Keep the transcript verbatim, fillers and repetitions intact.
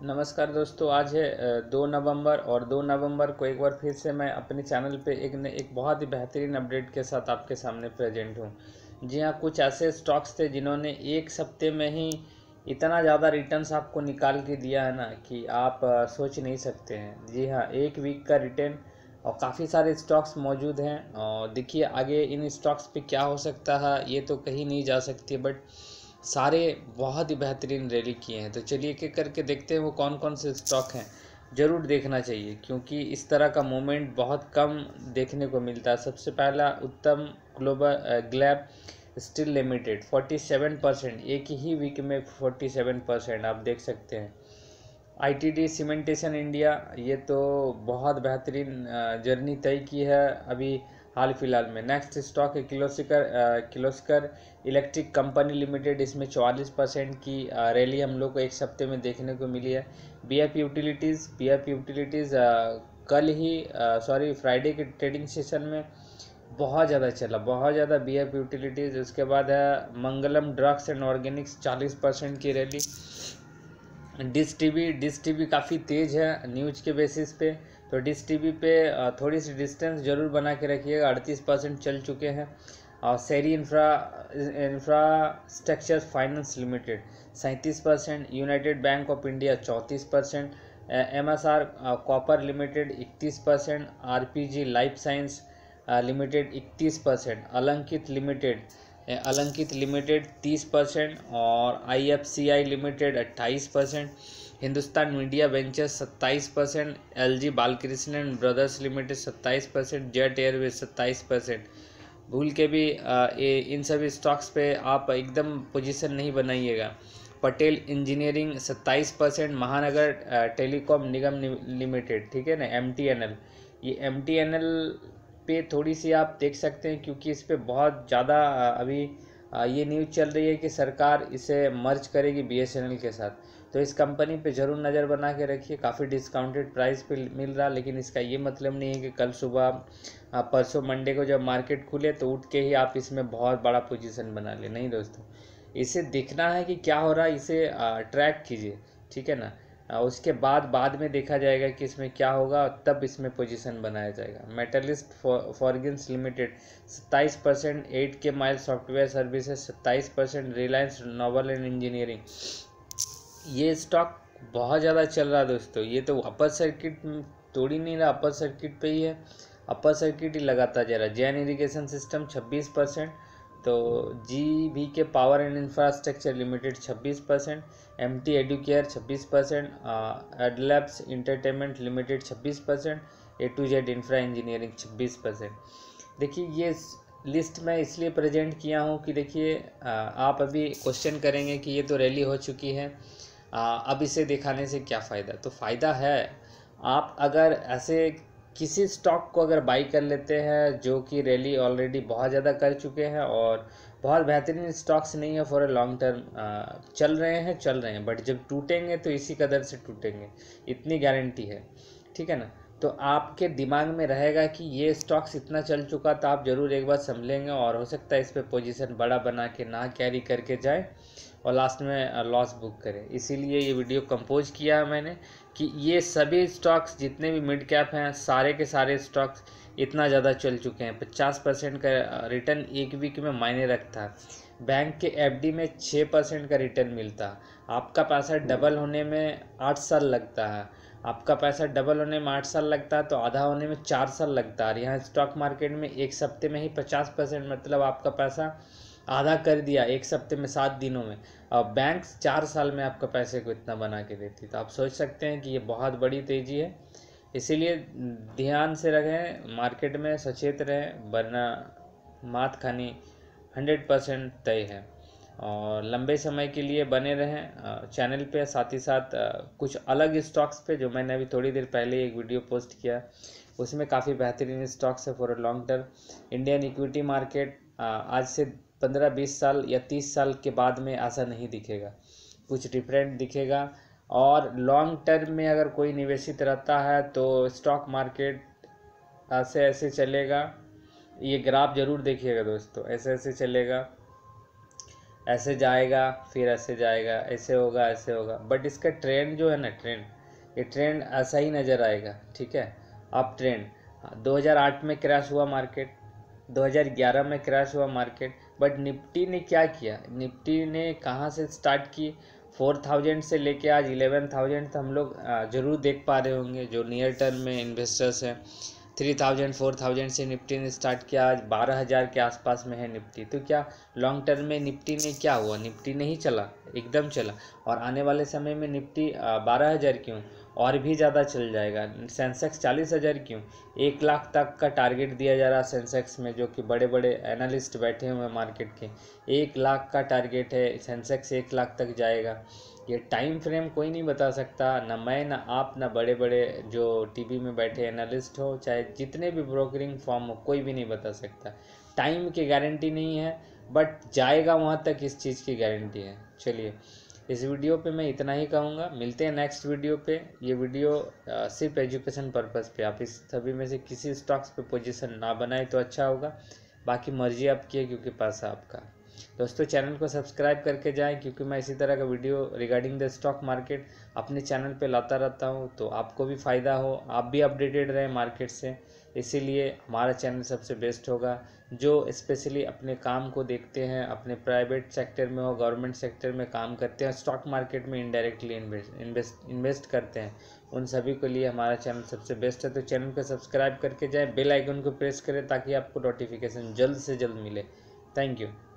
नमस्कार दोस्तों, आज है दो नवंबर और दो नवंबर को एक बार फिर से मैं अपने चैनल पे एक न, एक बहुत ही बेहतरीन अपडेट के साथ आपके सामने प्रेजेंट हूँ। जी हाँ, कुछ ऐसे स्टॉक्स थे जिन्होंने एक हफ्ते में ही इतना ज़्यादा रिटर्न्स आपको निकाल के दिया है ना कि आप आ, सोच नहीं सकते हैं। जी हाँ, एक वीक का रिटर्न और काफ़ी सारे स्टॉक्स मौजूद हैं। और देखिए आगे इन स्टॉक्स पे क्या हो सकता है ये तो कहीं नहीं जा सकती, बट सारे बहुत ही बेहतरीन रैली किए हैं। तो चलिए एक एक करके देखते हैं वो कौन कौन से स्टॉक हैं। ज़रूर देखना चाहिए क्योंकि इस तरह का मूवमेंट बहुत कम देखने को मिलता है। सबसे पहला उत्तम ग्लोबल ग्लैब स्टील लिमिटेड सैंतालीस परसेंट, एक ही वीक में सैंतालीस परसेंट आप देख सकते हैं। आईटीडी सीमेंटेशन इंडिया, ये तो बहुत बेहतरीन जर्नी तय की है अभी हाल फिलहाल में। नेक्स्ट स्टॉक है Kirloskar Kirloskar electric company limited, इसमें चौवालीस परसेंट की रैली हम लोग को एक हफ्ते में देखने को मिली है। बीएफ यूटिलिटीज़ बीएफ यूटिलिटीज़ कल ही सॉरी फ्राइडे के ट्रेडिंग सेशन में बहुत ज़्यादा चला, बहुत ज़्यादा बीएफ यूटिलिटीज़। उसके बाद है मंगलम ड्रग्स एंड ऑर्गेनिक्स, चालीस परसेंट की rally. Dish TV Dish TV काफ़ी तेज़ है न्यूज के बेसिस पे, तो डिश टीवी पे थोड़ी सी डिस्टेंस जरूर बना के रखिएगा। अड़तीस परसेंट चल चुके हैं। और Srei infra infrastructure finance limited सैंतीस percent, United Bank of India चौंतीस percent, M S R copper limited इकतीस percent, R P G life science limited इकतीस percent, Alankit limited Alankit limited तीस परसेंट और आईएफसीआई लिमिटेड अट्ठाईस परसेंट, हिंदुस्तान मीडिया वेंचर्स सत्ताईस percent, LG Balakrishnan brothers limited सत्ताईस percent, Jet Airways सत्ताईस percent. भूल के भी आ, ये इन सभी स्टॉक्स पे आप एकदम पोजीशन नहीं बनाइएगा। पटेल इंजीनियरिंग सत्ताईस percent, Mahanagar telecom Nigam limited, ठीक है ना, एम टी एन एल, ये एम टी एन एल पे थोड़ी सी आप देख सकते हैं क्योंकि इस पे बहुत ज़्यादा अभी ये न्यूज़ चल रही है कि सरकार इसे मर्ज करेगी बीएसएनएल के साथ। तो इस कंपनी पे ज़रूर नज़र बना के रखिए। काफ़ी डिस्काउंटेड प्राइस पे मिल रहा, लेकिन इसका ये मतलब नहीं है कि कल सुबह परसों मंडे को जब मार्केट खुले तो उठ के ही आप इसमें बहुत बड़ा पोजीशन बना ले। नहीं दोस्तों, इसे देखना है कि क्या हो रहा है, इसे ट्रैक कीजिए, ठीक है ना। उसके बाद बाद में देखा जाएगा कि इसमें क्या होगा, तब इसमें पोजीशन बनाया जाएगा। मेटलिस्ट फॉर्गिन्स लिमिटेड सत्ताईस percent, eight K miles software services सत्ताईस percent, Reliance naval and engineering, ये स्टॉक बहुत ज़्यादा चल रहा है दोस्तों। ये तो अपर सर्किट तोड़ ही नहीं रहा, अपर सर्किट पे ही है, अपर सर्किट ही लगाता जा रहा है। जैन इरिगेशन सिस्टम छब्बीस परसेंट, तो G V K power and infrastructure limited छब्बीस परसेंट, एम टी एडुकेयर छब्बीस परसेंट, एडलैब्स इंटरटेनमेंट लिमिटेड छब्बीस percent, A to Z infra engineering छब्बीस परसेंट। देखिए ये लिस्ट मैं इसलिए प्रेजेंट किया हूँ कि देखिए आप अभी क्वेश्चन करेंगे कि ये तो रैली हो चुकी है, अब इसे दिखाने से क्या फ़ायदा। तो फ़ायदा है, आप अगर ऐसे किसी स्टॉक को अगर बाई कर लेते हैं जो कि रैली ऑलरेडी बहुत ज़्यादा कर चुके हैं और बहुत बेहतरीन स्टॉक्स नहीं है फॉर ए लॉन्ग टर्म, चल रहे हैं चल रहे हैं बट जब टूटेंगे तो इसी कदर से टूटेंगे, इतनी गारंटी है, ठीक है ना। तो आपके दिमाग में रहेगा कि ये स्टॉक्स इतना चल चुका, तो आप ज़रूर एक बार समझेंगे और हो सकता है इस पर पोजीशन बड़ा बना के ना कैरी करके जाए और लास्ट में लॉस बुक करें। इसीलिए ये वीडियो कंपोज किया है मैंने कि ये सभी स्टॉक्स जितने भी मिड कैप हैं, सारे के सारे स्टॉक्स इतना ज़्यादा चल चुके हैं। पचास परसेंट का रिटर्न एक वीक में मायने रखता है। बैंक के एफडी में छः परसेंट का रिटर्न मिलता, आपका पैसा डबल होने में आठ साल लगता है। आपका पैसा डबल होने में आठ साल लगता है तो आधा होने में चार साल लगता है। यहाँ स्टॉक मार्केट में एक हफ्ते में ही पचास परसेंट मतलब आपका पैसा आधा कर दिया एक हफ्ते में, सात दिनों में। और बैंक चार साल में आपका पैसे को इतना बना के देती, तो आप सोच सकते हैं कि ये बहुत बड़ी तेज़ी है। इसीलिए ध्यान से रहें, मार्केट में सचेत रहें, वरना मात खानी हंड्रेड परसेंट तय है। और लंबे समय के लिए बने रहें चैनल पे। साथ ही साथ कुछ अलग स्टॉक्स पे जो मैंने अभी थोड़ी देर पहले एक वीडियो पोस्ट किया, उसमें काफ़ी बेहतरीन स्टॉक्स है for a long term. Indian equity market आज से पंद्रह बीस साल या तीस साल के बाद में ऐसा नहीं दिखेगा, कुछ डिफरेंट दिखेगा। और लॉन्ग टर्म में अगर कोई निवेशित रहता है तो स्टॉक मार्केट ऐसे ऐसे चलेगा। ये ग्राफ ज़रूर देखिएगा दोस्तों, ऐसे ऐसे चलेगा। ऐसे जाएगा फिर ऐसे जाएगा, ऐसे होगा ऐसे होगा, बट इसका ट्रेंड जो है ना, ट्रेंड ये ट्रेंड ऐसा ही नज़र आएगा, ठीक है। अप ट्रेंड, दो हज़ार आठ में क्रैश हुआ मार्केट, दो हज़ार ग्यारह में क्रैश हुआ मार्केट, बट निफ्टी ने क्या किया, निफ्टी ने कहाँ से स्टार्ट की, फोर थाउजेंड से लेके आज इलेवन थाउजेंड तो हम लोग ज़रूर देख पा रहे होंगे जो नियर टर्म में इन्वेस्टर्स हैं। थ्री थाउजेंड फोर थाउजेंड से निफ्टी ने स्टार्ट किया, आज बारह हज़ार के आसपास में है निफ्टी। तो क्या लॉन्ग टर्म में निफ्टी ने क्या हुआ, निफ्टी नहीं चला, एकदम चला। और आने वाले समय में निफ्टी बारह हज़ार क्यों, और भी ज़्यादा चल जाएगा। सेंसेक्स चालीस हज़ार क्यों, एक लाख तक का टारगेट दिया जा रहा सेंसेक्स में, जो कि बड़े बड़े एनालिस्ट बैठे हुए हैं मार्केट के, एक लाख का टारगेट है, सेंसेक्स एक लाख तक जाएगा। ये टाइम फ्रेम कोई नहीं बता सकता, ना मैं ना आप ना बड़े बड़े जो टीवी में बैठे एनालिस्ट हो, चाहे जितने भी ब्रोकरिंग फॉर्म हो, कोई भी नहीं बता सकता। टाइम की गारंटी नहीं है, बट जाएगा वहाँ तक इस चीज़ की गारंटी है। चलिए, इस वीडियो पे मैं इतना ही कहूँगा, मिलते हैं नेक्स्ट वीडियो पे। ये वीडियो आ, सिर्फ एजुकेशन पर्पज़ पे, आप इस सभी में से किसी स्टॉक्स पे पोजीशन ना बनाए तो अच्छा होगा, बाकी मर्जी आपकी है, क्योंकि पैसा आपका। दोस्तों, चैनल को सब्सक्राइब करके जाएं, क्योंकि मैं इसी तरह का video regarding the stock market अपने चैनल पे लाता रहता हूं, तो आपको भी फ़ायदा हो, आप भी अपडेटेड रहें मार्केट से। इसीलिए हमारा चैनल सबसे बेस्ट होगा। जो स्पेशली अपने काम को देखते हैं, अपने प्राइवेट सेक्टर में हो, गवर्नमेंट सेक्टर में काम करते हैं, स्टॉक मार्केट में इनडायरेक्टली इन्वेस्ट इन्वेस्ट इन्वेस्ट करते हैं, उन सभी के लिए हमारा चैनल सबसे बेस्ट है। तो चैनल को सब्सक्राइब करके जाएँ, बेल आइकन को प्रेस करें ताकि आपको नोटिफिकेशन जल्द से जल्द मिले। Thank you.